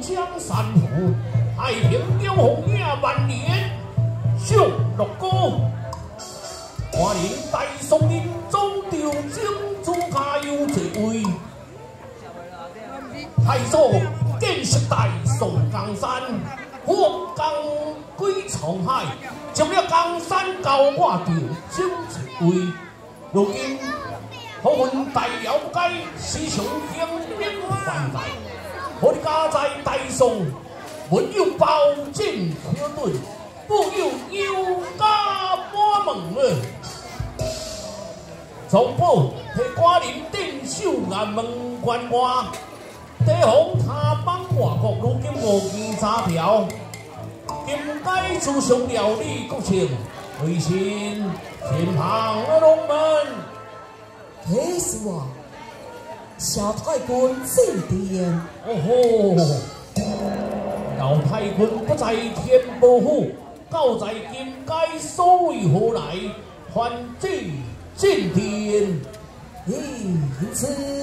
江山河，太平鸟红影万年，上乐歌。华人大宋人总朝征，主家有这位。太祖建设大宋江山，火江归沧海，将了江山交我着整一位。如今好运大了不改，时常兴兵犯来，我哋家在大宋，文有包拯可盾，武有有家满门了。总部替寡人镇守雁门关外，提防他邦外国如今无见查条，今该自上料理国情，为臣前旁龙门。 这是我小太君进殿。 哦吼！老太君不在天宝府，告在今该所为何来？还至进殿。 因此。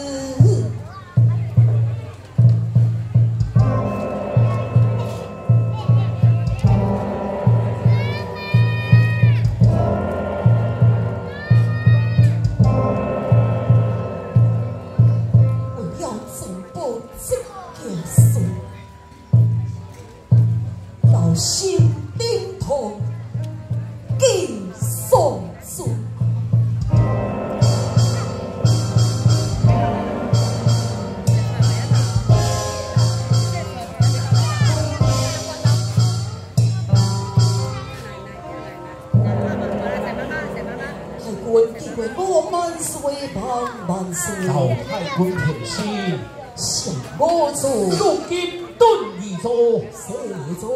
心灵痛，敬送主。太君记过我万岁万岁， 老太君平心， 想我做， 如今顿已做， 谁做？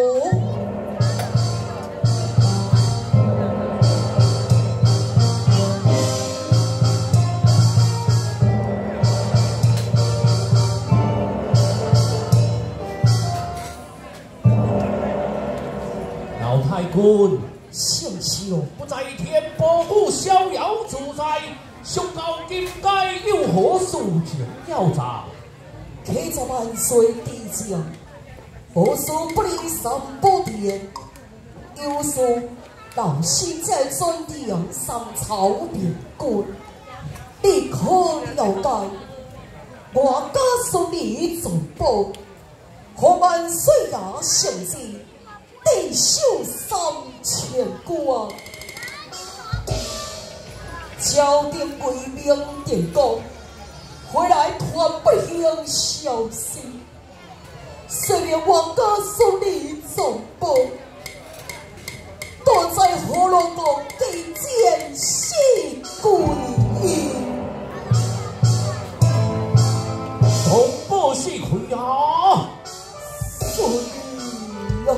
老太君， 姓萧， 不在天宝府逍遥自在，上到今该有何事情要查？ 启着万岁帝将，无事不离三宝殿，有事老师在专殿上朝边官，你可了解？我家属你总部，可万岁爷圣旨，地守3000关，朝廷归命电告。回来传不幸消息，虽然王家属你总部，躲在火龙宫给见死归依。 总部是亏啊！ 所以啊，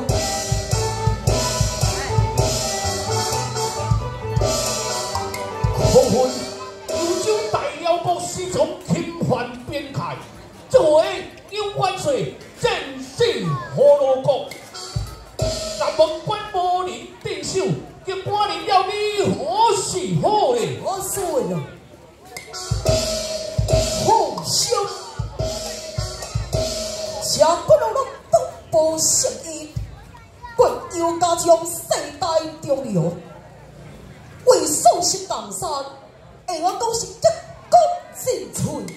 黄昏，有州大辽国师从犯边界，作为有万岁正式河洛国，南门关无人镇守，叫寡人了你何是好咧？ 我说呀，好兄，将不能让东部失意，滚又加将世代中流，为宋室江山，而我讲是一功尽瘁。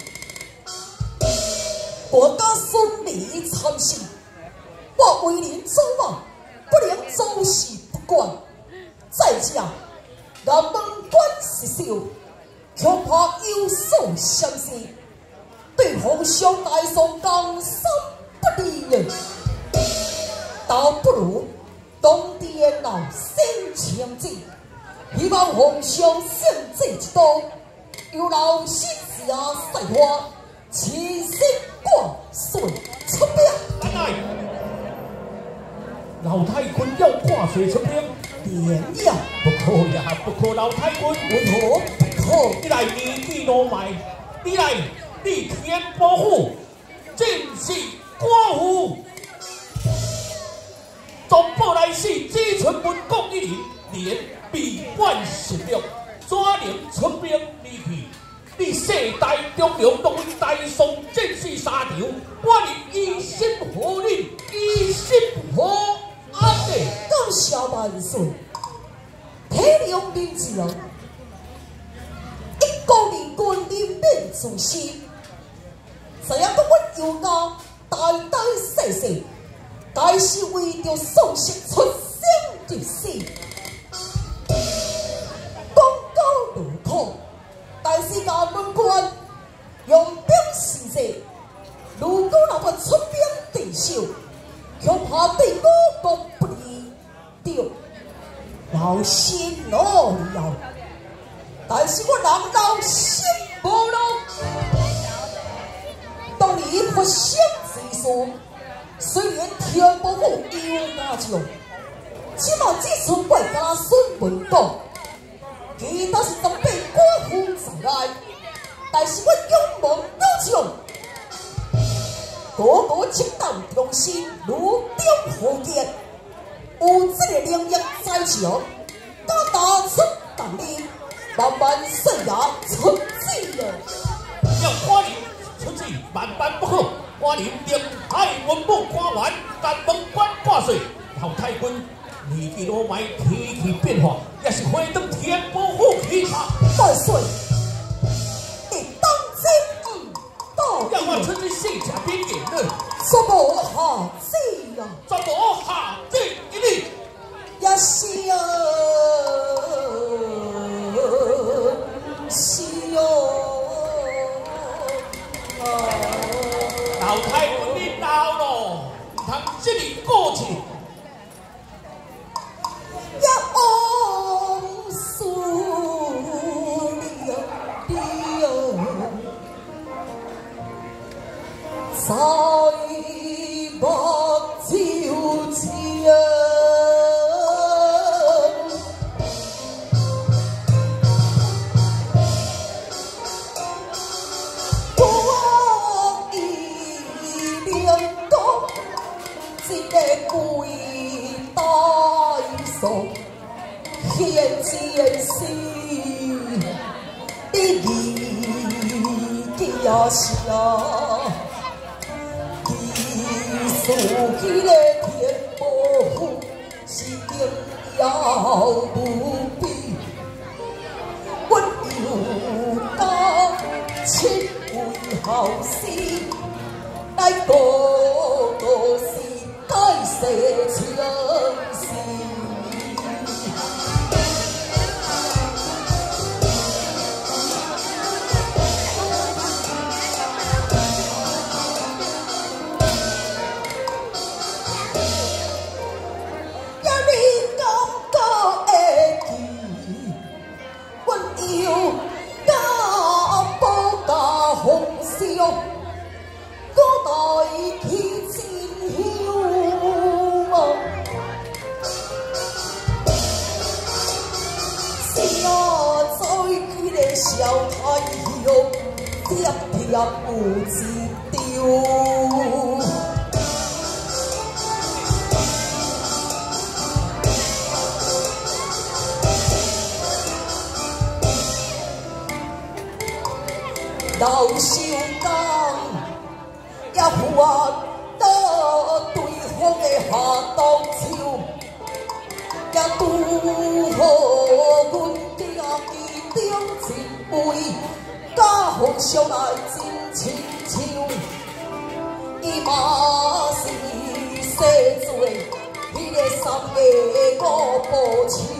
国家顺利参事，我为人祖啊，不能坐视不管。再者，南门关失守，恐怕有所相似，对皇上大宋江山不利人。倒不如东殿老先强进，希望皇上圣旨一刀，由老先下赛花。齐心挂帅出兵， 来，老太君要挂帅出兵， 点了， 不可呀，不可！老太君， 为何不可？ 你来年纪老迈，你来你天保护，正是寡妇。总部来是只存文公一人，连必万实力，怎能出兵离去？你世代中流，拢为大宋正式沙场，我哋以身何你一心何安呢？ 感谢万岁，体谅民情，一国人民人民自私。知影讲阮幼家代代世世，该是为着丧失出生入死，讲到如苦，但是甲门关用兵事势，如果若要出兵敌手，恐怕对我国不利，着劳心劳力了。但是我人劳心无劳。当你发生之事，虽然天不负有大将，起码只剩外家孙文讲，其他是都被官府在内。但是我勇猛有将，个个情感忠心，如中豪杰，有这个能力在场，敢拿出动力，慢慢生涯出战了。 要花莲出去万万不可，花莲令海文武官员甲门关挂帅，后太君年纪老迈，脾气变化，也是回登天不负气场。 万岁！你当真到要我出去献下兵言呢？ 怎么下旨啊？ 怎么下旨一律？ 也是啊，是老太君你老咯，唔通这里过去。 也往事了在目睭前。现前事，你也是啊，你所起的天不是应要不必，阮有当亲为后事，来个个是改世情事。小太阳，贴贴有一条。老寿工也还到对方的下当手，也拄好阮家己中前辈，家风上来真亲像，伊嘛是洗做迄个三个五步手。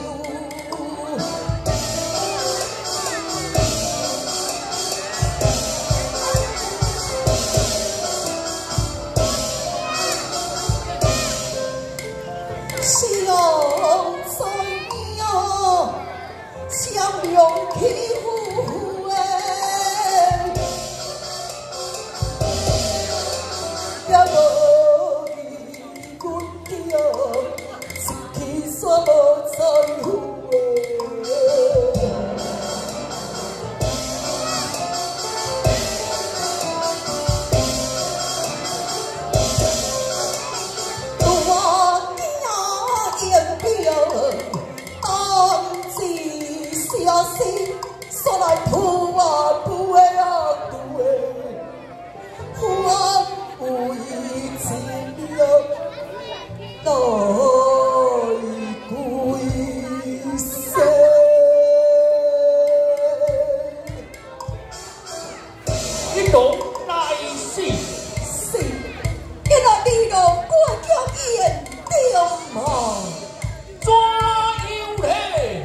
欺负的，也无伊阮着一起煞无在。 是， 今仔日落我叫眼中嘛， 怎样嘞？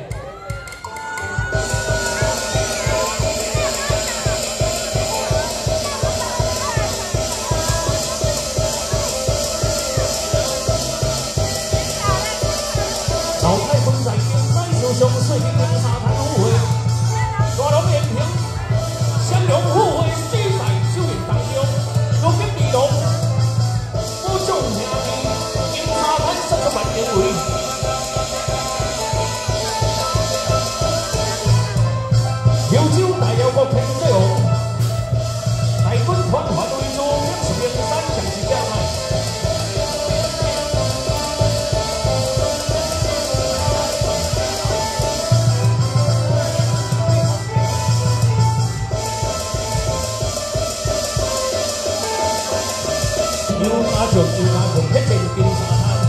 老太公在金山树上水平沙滩舞会，大龙延平相龙互会须在修炼当中，如今地龙武将兄弟金沙滩30万人位，潮州大辽国天水王，大军团团为主，是名山上是正海。又加上迄阵金沙滩，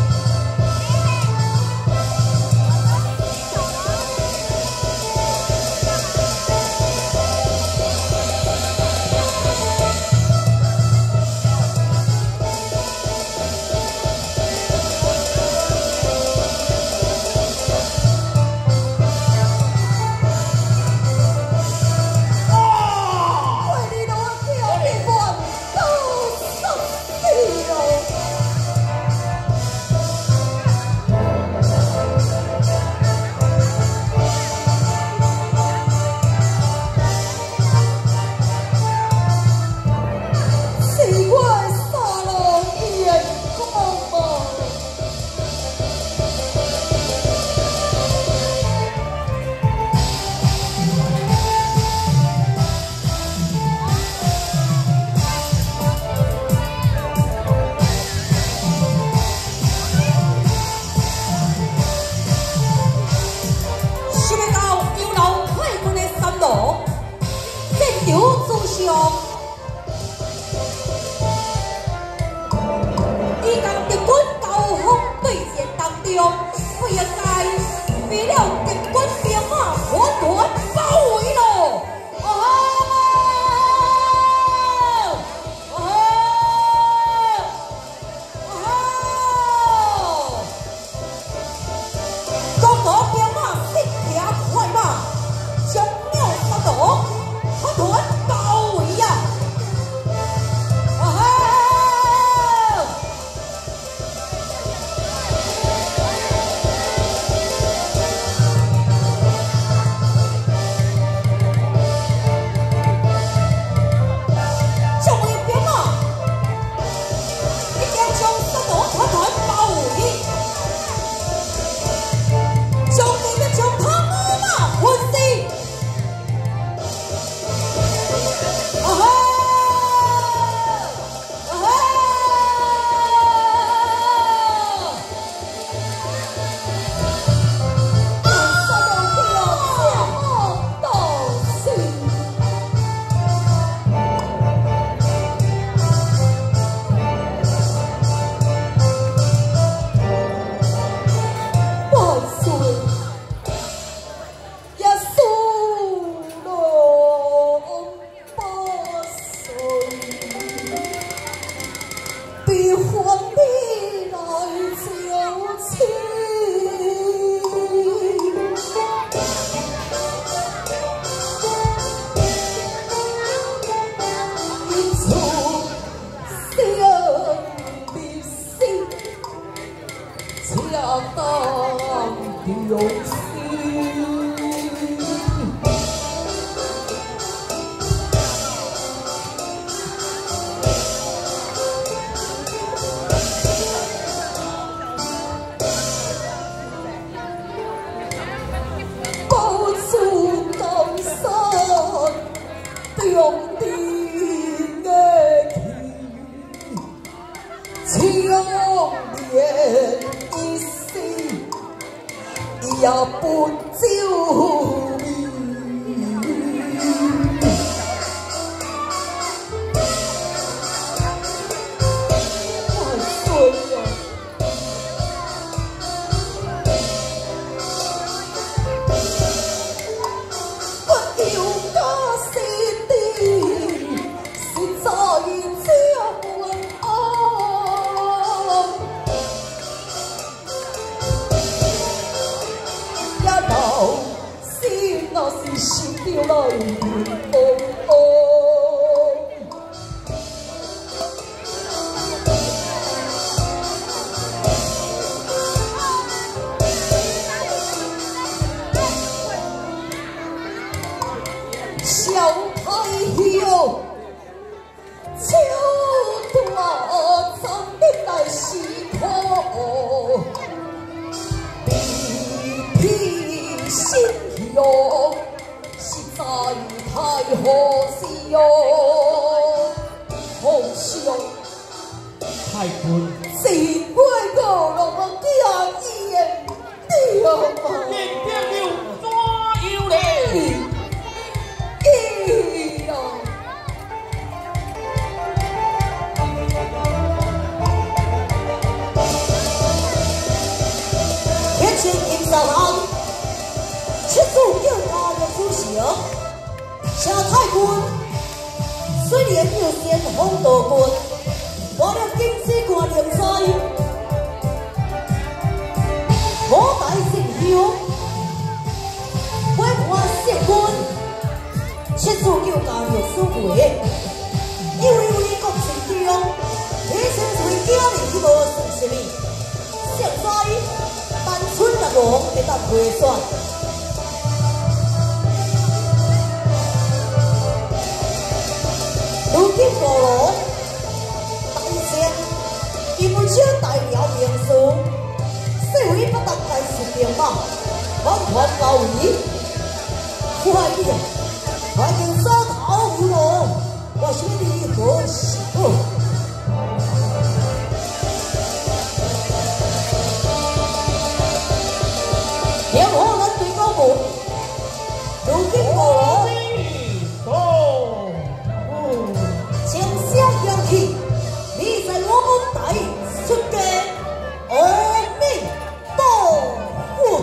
也不救命。万岁呀！我有家心的，是在这。 来小太阳，秋大站你来是可，皮皮心胸，实在太可惜哟。皇上， 太君， 是为我落个惊艳掉嘛？ 你别有怎样嘞？ 七祖叫他的夫小，小太君虽然有先锋道君，我了金丝冠良西，我大圣兄，我看圣君，七祖叫他的所为，因为为国成中，提升为家人去无算什么，现在单纯的王会当陪选。如今部落大仙伊不少大了名书，细微不当代是兵马，完全交伊。快点，快点收头无路，我兄弟何时好？连河南对高部，如今部落。枪响扬起，你在我们大出家，阿弥陀佛。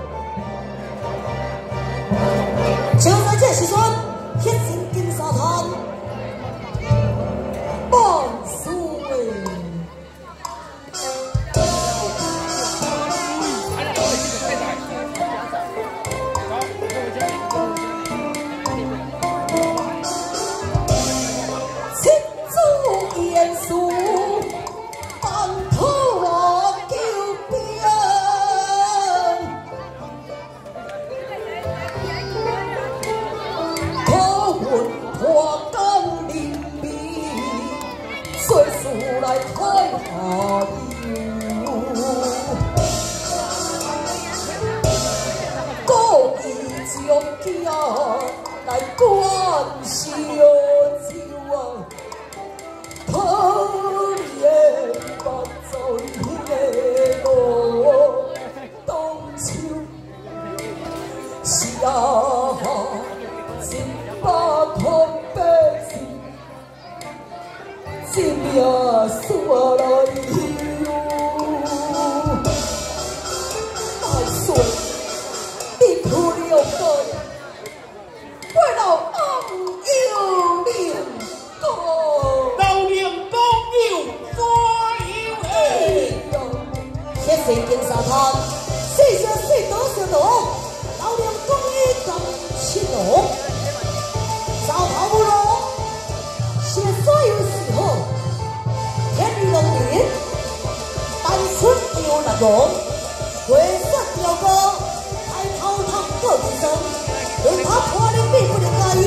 就在这时阵，铁心金沙滩，万岁！来开下故意将囝来管小酒啊，可怜目在的路当秋，是啊，真把空白心。生命锁来哟，大岁，你可了解？我老暗有灵光， 老灵光有怎样嘞？ 铁线经沙滩，四小四多小多，老灵光一张七罗，早跑不落，写所有时候。天理龙年，单纯有那种，会算表哥，还头堂各医生，对他可能并不了解。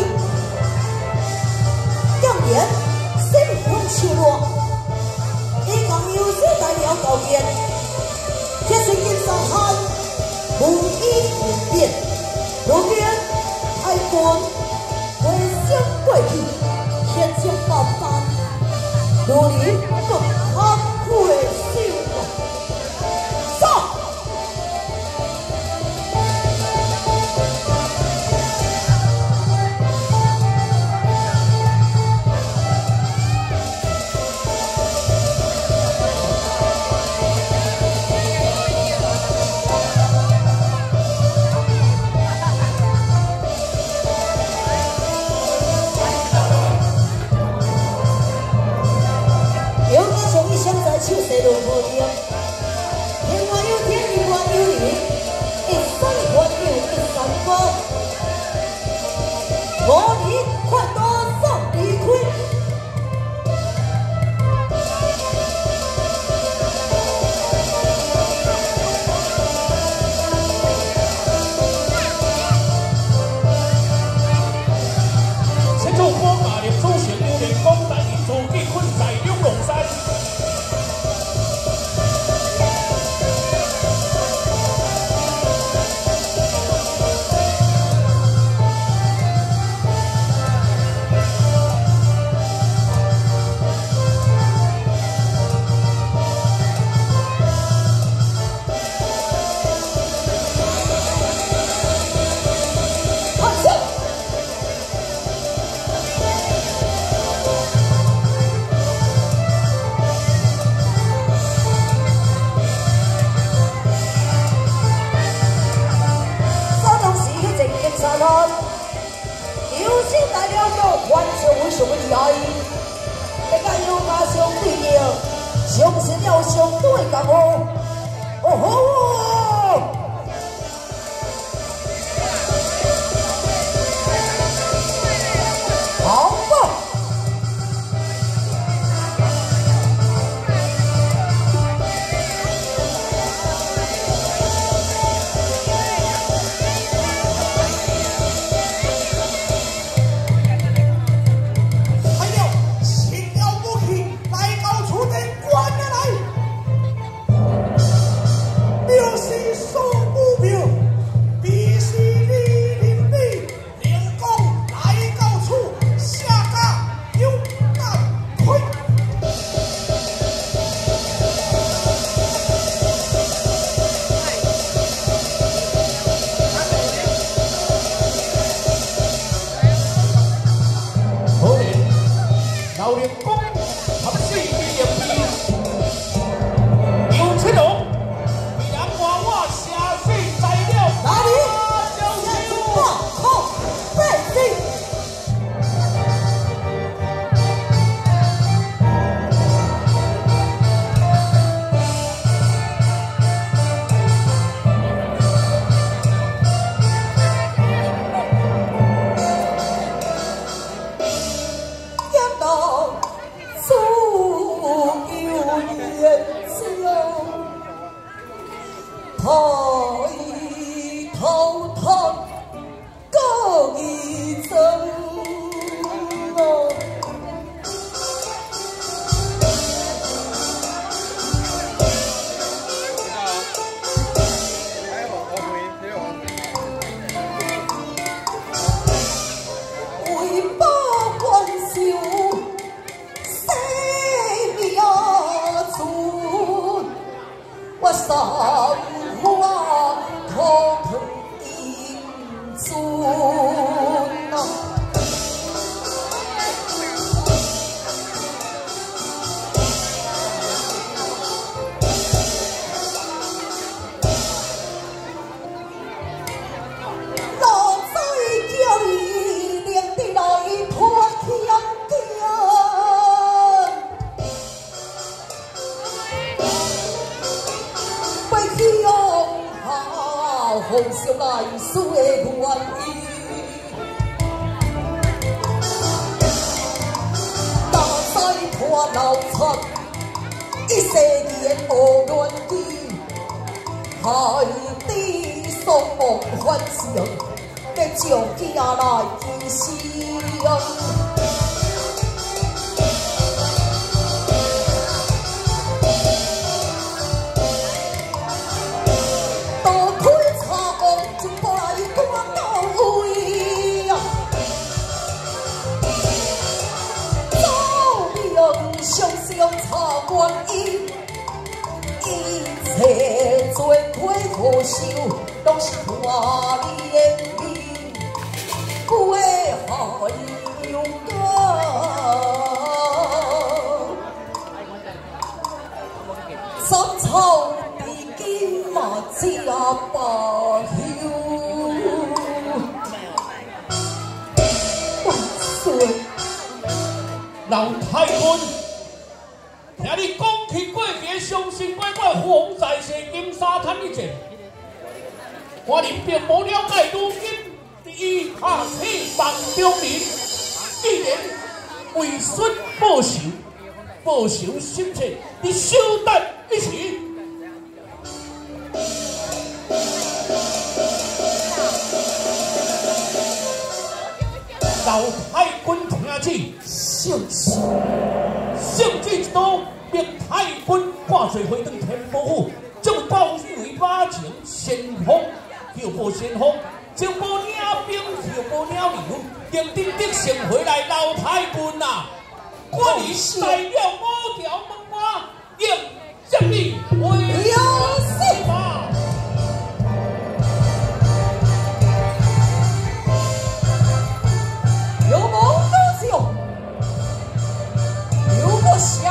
当年新婚秋落，一讲有些代表高见，铁线金上滩，无依无变，路边太官，回乡贵气，天将爆发。如你更堪愧羞啊！上！手势都无停，天外有天，地外有理，一山还有一山高。 相信了相对感哦，哦吼！好吧。奉上来世的愿意，大西破老残，一世年无怨气，海底双梦幻想，要将囝来见生。观音，一切做亏可受，都是看你的命，归海勇敢。三草比金嘛只罢休，万岁！ 老太君。听你讲起过节，相信乖乖风在世金沙滩一战，我人并无了解如今伊下体梦中人，既然为孙报仇心切，你小等一时。老太君听旨，圣旨一道，命太君挂水回登天宝府，将包为马前先锋，调拨先锋，将无领兵，调拨领流，定定得胜回来。老太君啊，我已带了五条门马，应将你为死吧。有梦有想，有我想。